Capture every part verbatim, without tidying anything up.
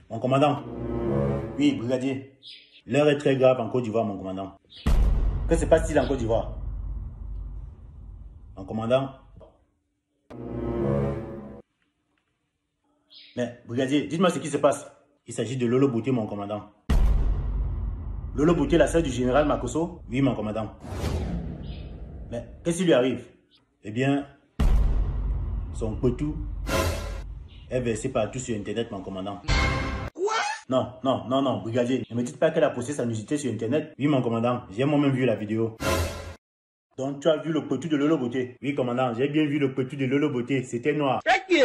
Mon commandant. Oui, brigadier. L'heure est très grave en Côte d'Ivoire, mon commandant. Que se passe-t-il en Côte d'Ivoire? Mon commandant. Mais, brigadier, dites-moi ce qui se passe. Il s'agit de Lolo Bouté, mon commandant. Lolo Bouté, la sœur du général Makosso? Oui, mon commandant. Mais, qu'est-ce qui lui arrive? Eh bien, son potou est versé partout sur Internet, mon commandant. Quoi? Non, non, non, non, brigadier. Ne me dites pas qu'elle a posté sa nudité sur Internet. Oui, mon commandant, j'ai moi-même vu la vidéo. Donc, tu as vu le potou de Lolo Bouté? Oui, commandant, j'ai bien vu le potou de Lolo Bouté. C'était noir.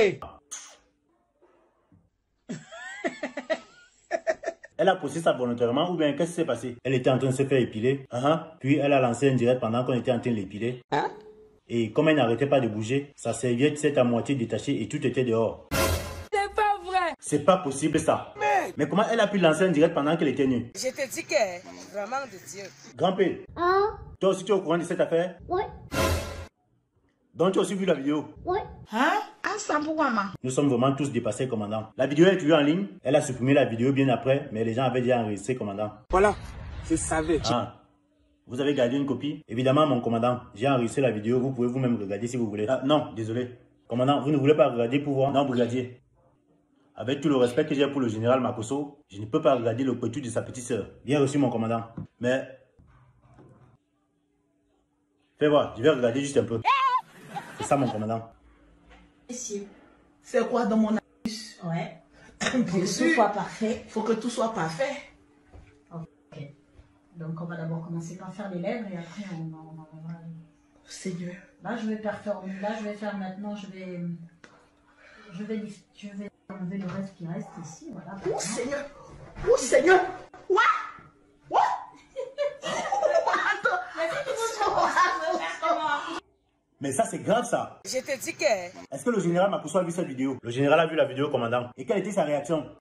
Elle a posté ça volontairement ou bien qu'est-ce qui s'est passé? Elle était en train de se faire épiler. Uh -huh. Puis elle a lancé un direct pendant qu'on était en train de l'épiler. Hein? Et comme elle n'arrêtait pas de bouger, sa serviette s'est à moitié détachée et tout était dehors. C'est pas vrai! C'est pas possible ça. Mais... Mais comment elle a pu lancer un direct pendant qu'elle était nue? Je te dis que, vraiment de Dieu. Grand-P, Hein? toi aussi tu es au courant de cette affaire? Ouais. Donc tu as aussi vu la vidéo? Ouais. Hein? Ah, ça pourquoi, ma? Nous sommes vraiment tous dépassés, commandant. La vidéo est toujours en ligne. Elle a supprimé la vidéo bien après, mais les gens avaient déjà enregistré, commandant. Voilà, je savais. Ah. Vous avez gardé une copie? Évidemment, mon commandant. J'ai enregistré la vidéo. Vous pouvez vous-même regarder si vous voulez. Ah, non, désolé. Commandant, vous ne voulez pas regarder pour voir? Non, brigadier. Avec tout le respect que j'ai pour le général Makosso, je ne peux pas regarder le petit de sa petite sœur. Bien reçu, mon commandant. Mais... Fais voir, je vais regarder juste un peu. C'est ça, mon commandant. C'est quoi dans mon anus? Ouais. Bien Faut que sûr. tout soit parfait. Faut que tout soit parfait. Ok. Donc on va d'abord commencer par faire les lèvres et après on, on, on, on va... Seigneur. Là je vais performer. Là je vais faire maintenant. Je vais, je vais, je vais enlever le reste qui reste ici. Voilà. Oh Seigneur. Oh Seigneur. What? What? Mais ça, c'est grave, ça. Je te dis que... Est-ce que le général Makosso a vu cette vidéo? Le général a vu la vidéo, commandant. Et quelle était sa réaction?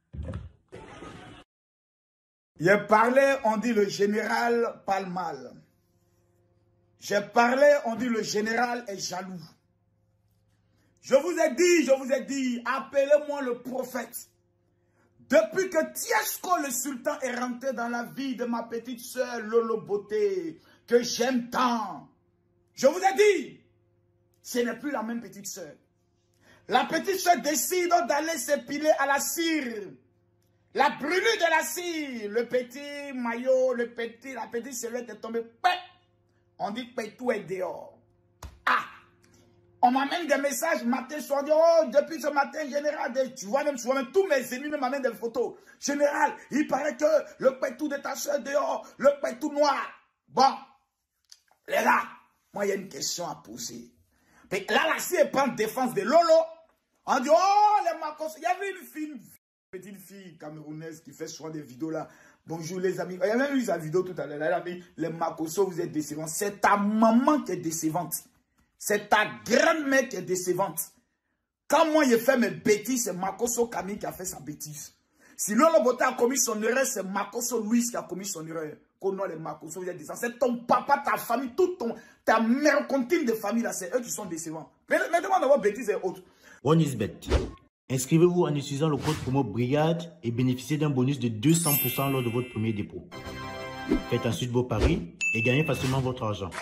J'ai parlé, on dit le général parle mal. J'ai parlé, on dit le général est jaloux. Je vous ai dit, je vous ai dit, appelez-moi le prophète. Depuis que Tiesco le sultan est rentré dans la vie de ma petite soeur Lolo Bouté, que j'aime tant, je vous ai dit, ce n'est plus la même petite soeur. La petite soeur décide d'aller s'épiler à la cire. La brûlure de la cire, le petit maillot, le petit, la petite silhouette est tombée. On dit que tout est dehors. Ah! On m'amène des messages matin, soir, oh, depuis ce matin, général, tu vois même souvent, même tous mes ennemis m'amènent des photos. Général, il paraît que le pétou de ta soeur dehors, le pétou noir. Bon, les gars, moi, il y a une question à poser. Mais là, la cire prend défense de Lolo. On dit, oh, les Makosso. Il y avait une fille, une petite fille camerounaise qui fait souvent des vidéos là. Bonjour les amis. Il y a même eu sa vidéo tout à l'heure. Elle a dit, les Makosso, vous êtes décevants. C'est ta maman qui est décevante. C'est ta grand-mère qui est décevante. Quand moi, j'ai fait mes bêtises, c'est Makosso Camille qui a fait sa bêtise. Si Lolo Bouté a commis son erreur, c'est Makosso Louis qui a commis son erreur. Qu'on les Makosso, vous êtes décevants. C'est ton papa, ta famille, toute ton, ta mère continue de famille là, c'est eux qui sont décevants. Mais maintenant, d'avoir bêtises et autres. One is bet. Inscrivez-vous en utilisant le code promo BRIGADE et bénéficiez d'un bonus de deux cents pour cent lors de votre premier dépôt. Faites ensuite vos paris et gagnez facilement votre argent.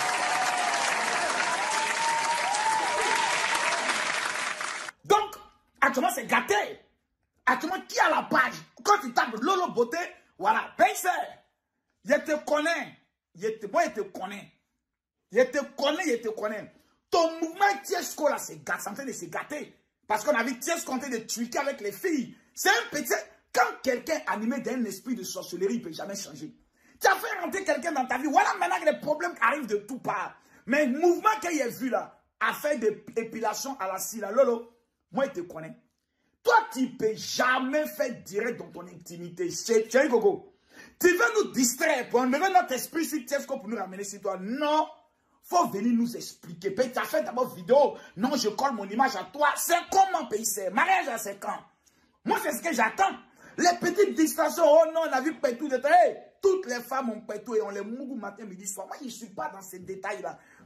Donc, actuellement, c'est gâté. Actuellement, qui a la page? Quand tu tapes Lolo Bouté, voilà, Payser, je te connais. Je te, moi, je te connais. Je te connais, je te connais. Ton mouvement Tiesco, là, c'est en train de se gâter. Parce qu'on a vu Tiesco en train de tweaker avec les filles. C'est un petit... Quand quelqu'un est animé d'un esprit de sorcellerie, il ne peut jamais changer. Tu as fait rentrer quelqu'un dans ta vie. Voilà maintenant que les problèmes arrivent de tout part. Mais le mouvement qu'il a vu là, a fait de l'épilation à la cire, Lolo, moi, je te connais. Toi, tu ne peux jamais faire direct dans ton intimité. C'est un gogo. Tu veux nous distraire pour enlever notre esprit sur Tiesco pour nous ramener sur toi. Non. Faut venir nous expliquer. Tu as fait d'abord vidéo. Non, je colle mon image à toi. C'est comment payer ça? Mariage à cinq ans. Moi, c'est ce que j'attends. Les petites distractions. Oh non, on a vu Pétou de hey, toutes les femmes ont Pétou et on les mougou matin, midi, soir. Moi, je ne suis pas dans ces détails-là.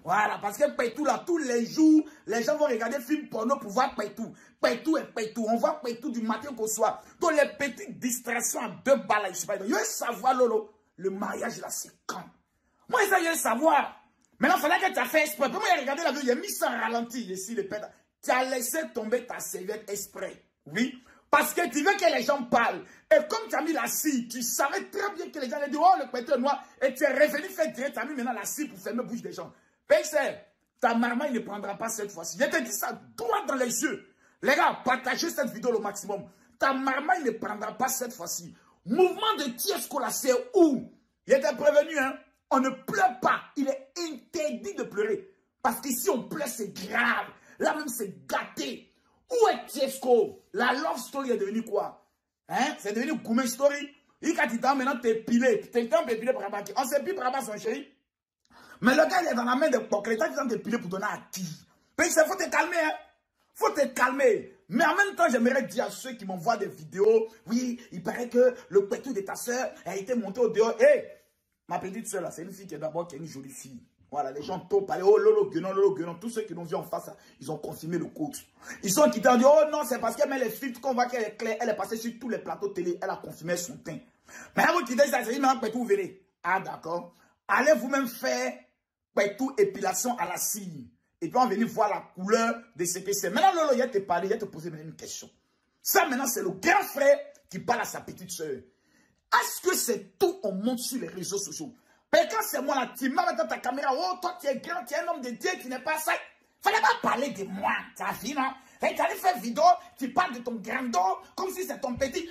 Voilà, parce que Paitou, là, tous les jours, les gens vont regarder film porno pour voir Paitou. Paitou et Paitou. On voit Paitou du matin au soir. Donc, les petites distractions à deux balles, je sais pas. Je veux savoir, Lolo, le mariage, là, c'est quand? Moi, ça, je veux savoir. Maintenant, il fallait que tu as fait exprès. Moi, j'ai regardé la vidéo, j'ai mis ça en ralenti ici, les pètes. Tu as laissé tomber ta serviette exprès. Oui. Parce que tu veux que les gens parlent. Et comme tu as mis la scie, tu savais très bien que les gens allaient dire, oh, le Paitou est noir. Et tu es revenu faire direct, tu as mis maintenant la scie pour fermer la bouche des gens. Payser, ta marmaille ne prendra pas cette fois-ci. Je te dis ça droit dans les yeux. Les gars, partagez cette vidéo au maximum. Ta marmaille ne prendra pas cette fois-ci. Mouvement de Tiesco là, c'est où? Il était prévenu, hein. On ne pleure pas. Il est interdit de pleurer. Parce qu'ici, on pleure, c'est grave. Là même, c'est gâté. Où est Tiesco? La love story est devenue quoi? Hein? C'est devenu Goumé story. Il a dit, maintenant, t'es pilé. T'es temps de piler par rapport à qui? On s'est pilé par rapport à son chéri. Mais le gars, il est dans la main de Pocletat, il est en piler pour donner à qui? Il faut te calmer, hein? Faut te calmer. Mais en même temps, j'aimerais dire à ceux qui m'envoient des vidéos, oui, il paraît que le Paitou de ta soeur a été monté au dehors. Hé, hey, ma petite soeur là, c'est une fille qui est d'abord qui est une jolie fille. Voilà, les gens t'ont parlé, oh lolo guenon, lolo guenon, tous ceux qui l'ont vu en face, ils ont confirmé le coach. Ils sont quittés en disant, oh non, c'est parce qu'elle met les filtres qu'on voit qu'elle est claire, elle est passée sur tous les plateaux télé, elle a confirmé son teint. Mais vous quittez ça, c'est dit, maintenant Paitou, vous venez. Ah d'accord. Allez vous-même faire Paitou épilation à la cire. Et puis on va venir voir la couleur de ce que c'est. Maintenant, Lolo, il va te parler, il va te poser une question. Ça, maintenant, c'est le grand frère qui parle à sa petite soeur. Est-ce que c'est tout, on monte sur les réseaux sociaux? Mais quand c'est moi, là, tu m'as mis dans ta caméra, oh, toi, tu es grand, tu es un homme de Dieu, tu n'es pas ça. Fallait pas parler de moi, ta vie, non? Tu allais faire vidéo, tu parles de ton grand dos, comme si c'est ton petit.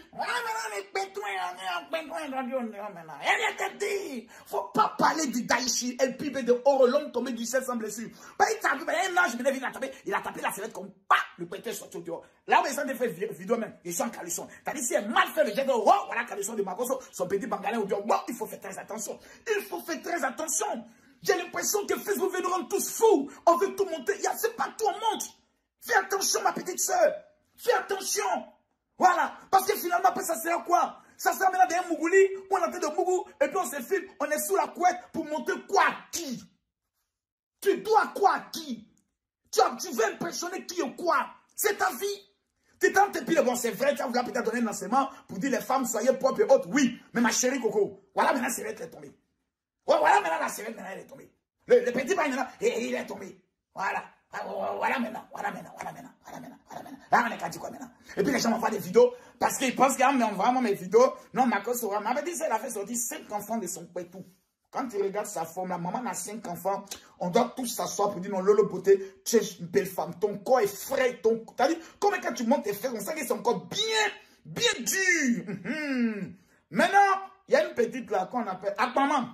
Elle te dit, faut pas parler du Daichi, elle pibe de Orolong tombé du ciel sans blessure. Bah, il t'a vu, un ange, il a tapé, il a tapé la sellette comme pas, le Paitou est sorti au dehors. Là où ils ont fait vidéo même, ils sont en caleçon. T'as dit, si elle mal fait le jet de, oh, voilà, caleçon de Makoso, son petit bangalais au dehors, bon, il faut faire très attention. Il faut faire très attention. J'ai l'impression que Facebook veut nous rendre tous fous. On veut tout monter. Il y a c'est pas tout, on monte. Fais attention, ma petite soeur. Fais attention. Voilà. Parce que finalement, après, ça sert à quoi? Ça sert maintenant d'un Mougouli, on est en train de Mougou, et puis on se filme, on est sous la couette pour monter quoi à qui? Tu dois quoi à qui? Tu, as, tu veux impressionner qui ou quoi? C'est ta vie. Tu es dans tes pieds. Bon, c'est vrai, tu as voulu peut-être donner un enseignement pour dire les femmes, soyez propres et autres. Oui, mais ma chérie Coco, voilà maintenant, c'est vrai qu'elle est tombée. Ouais, voilà maintenant, la serviette, maintenant, elle est tombée. Le, le petit bain, maintenant, il est tombé. Voilà. Voilà maintenant, voilà maintenant, voilà maintenant, voilà maintenant, voilà maintenant. Là, on est qu'à dire quoi maintenant? Et puis les gens m'envoient des vidéos parce qu'ils pensent qu'ils m'envoient mes vidéos. Non, ma cause sera. M'avait dit ça, elle a fait sortir cinq enfants de son Paitou. Quand tu regardes sa forme, la maman a cinq enfants. On doit tous s'asseoir pour dire non, Lolo Beauté, tu es une belle femme. Ton corps est frais. Ton... T'as dit, comme quand tu montes tes frères, on sent que c'est encore bien, bien dur. Mm-hmm. Maintenant, il y a une petite là qu'on appelle. Ah, maman,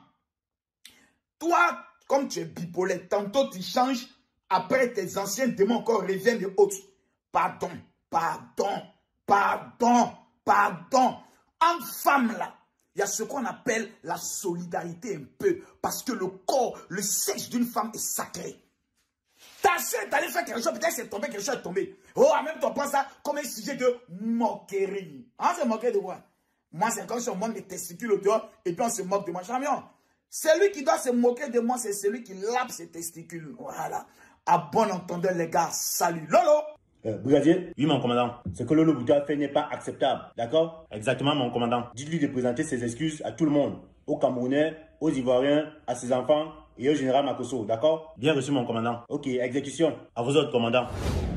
toi, comme tu es bipolaire, tantôt tu changes. Après, tes anciens démons encore reviennent de autres. Pardon, pardon, pardon, pardon. En femme, là, il y a ce qu'on appelle la solidarité un peu. Parce que le corps, le sexe d'une femme est sacré. Ta soeur est allée faire quelque chose, peut-être c'est tombé, quelque chose est tombé. Oh, en même temps, on prend ça comme un sujet de moquerie. Hein, c'est moquer de quoi? Moi, c'est comme si on monte les testicules au dehors et puis on se moque de moi. Champion, celui qui doit se moquer de moi, c'est celui qui lappe ses testicules. Voilà. À bon entendeur, les gars, salut. Lolo! Euh, brigadier, oui, mon commandant. Ce que Lolo Beauté a fait n'est pas acceptable. D'accord? Exactement, mon commandant. Dites-lui de présenter ses excuses à tout le monde. Aux Camerounais, aux Ivoiriens, à ses enfants et au général Makoso. D'accord? Bien reçu, mon commandant. Ok, exécution. À vos autres, commandant.